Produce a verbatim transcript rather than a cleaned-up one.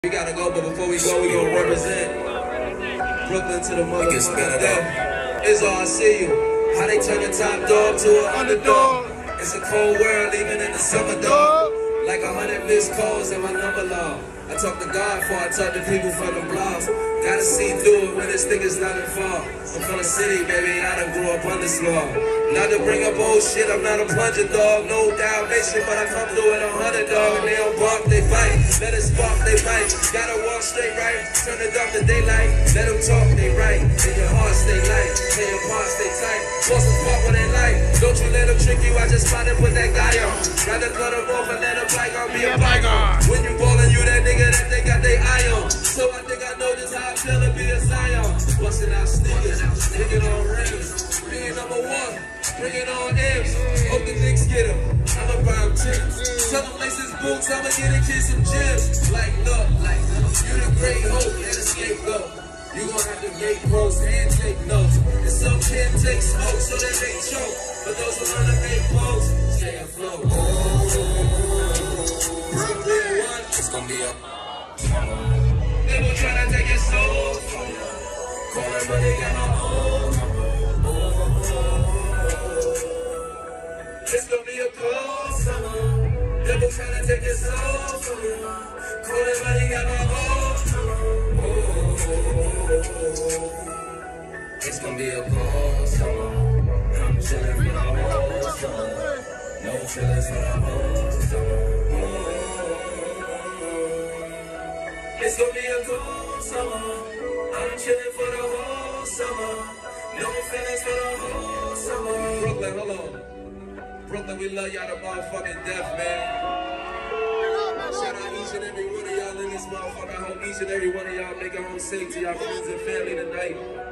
We gotta go, but before we go, we gonna represent Brooklyn to the motherfucking death. It's all I see you. How they turn the top dog to an underdog. It's a cold world, even in the summer dog. Like a hundred missed calls in my number log. I talk to God before I talk to people from the blogs. Gotta see through it when this thing is not in fall. I'm from the city, baby, I done grew up on this law. Not to bring up old shit, I'm not a plunger dog. No Dalmatian, but I come through with a hundred dog. And they don't bark, they fight. Let it spark, they bite. Gotta walk straight right, turn it up to daylight. Let them talk, they right. And your heart stay light, and your heart stay tight. Force them part what they like. Don't you let them trick you, I just find and put that guy on. Rather cut them off and let them bygone be a bygone. When you ballin', you that nigga that they got they eye on. So I think I know just how I feel to be a Zion. Bustin' out sneakers, nigga on rings. Being number one, bring it on M's. Hope the Knicks get him, I'ma buy him Tims. Tell him lace his boots, I'ma get a kid some gems. Like look, like you the great hope and the scapegoat. You gon' have to make pros and take notes. And some can't take smoke so that they choke. But those who learn to make pros, stay afloat. Brooklyn one, it's gon' be up. They will try to take your soul. Call it, but they got my own. It's gonna be a cold summer. They will try to take your soul from you. Call it, but they got my own. It's gonna be a cold summer. I'm chillin' for the whole summer. No feelings for the whole summer. It's gonna be a cold summer. I'm chillin' for the whole summer. No feelings for the whole summer. Brooklyn, hold on. Brooklyn, we love y'all to motherfucking death, man. Shout out each and every one of y'all in this motherfucker. I hope each and every one of y'all make it home safe to y'all friends and family tonight.